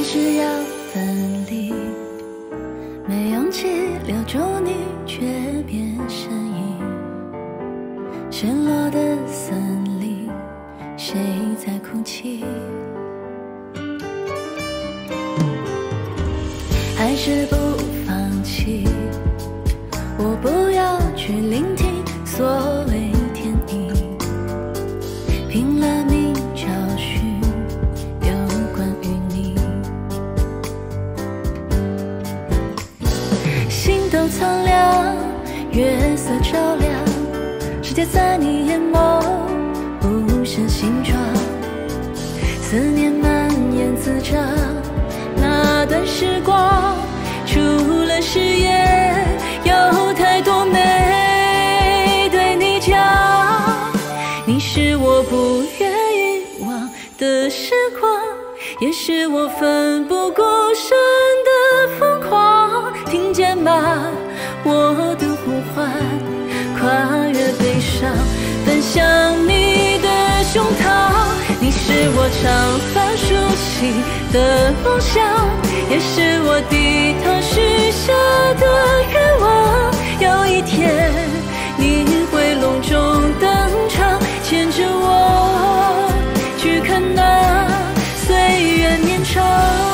是要分离，没勇气留住你，却变身影。失落的森林，谁在哭泣？还是不放弃？我不要去聆听所谓天意，拼了命找寻有关于你。心都苍凉，月色照亮，世界在你眼眸不是形状，思念蔓延滋长。那段时光，除了誓言，有太多没对你讲。你是我不愿遗忘的时光，也是我奋不顾身的疯狂。听见吗？我的呼唤，跨越悲伤，奔向你的胸膛。你是我长发竖起的梦想，也是我低头许下的愿望。有一天你会隆重登场，牵着我去看那岁月绵长。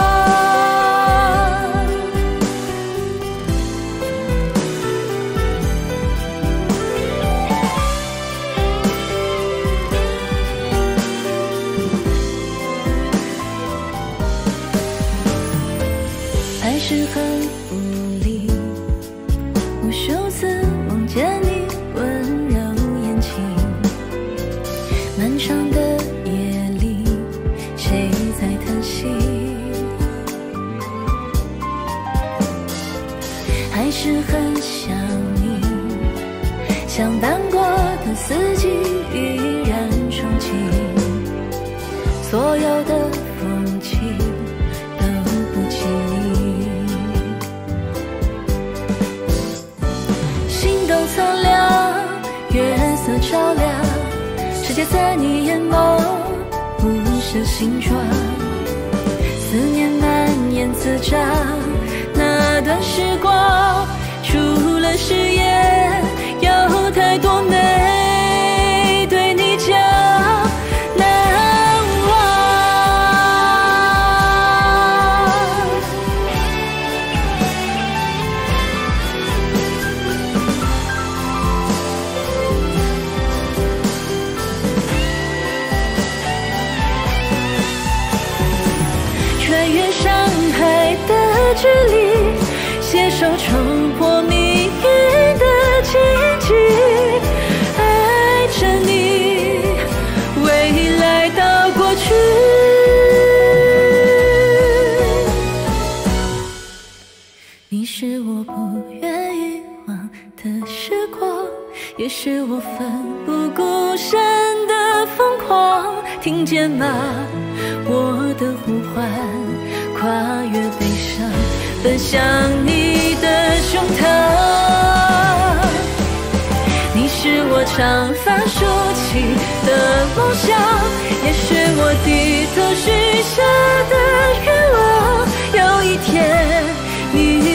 还是很无力，无数次梦见你温柔眼睛。漫长的夜里，谁在叹息？还是很想你，像淡过的四季依然憧憬，所有的风景都不及你。苍凉，月色照亮，世界在你眼眸不是形状，思念蔓延滋长。那段时光，除了誓言，有太多没对你讲。难忘。穿越上海的距离，携手冲破命运的荆棘，爱着你，未来到过去。你是我不愿遗忘的时光，也是我奋不顾身的疯狂。听见吗？我的呼唤，跨越悲伤，奔向你的胸膛。你是我长发竖起的梦想，也是我低头许下的愿望。有一天，你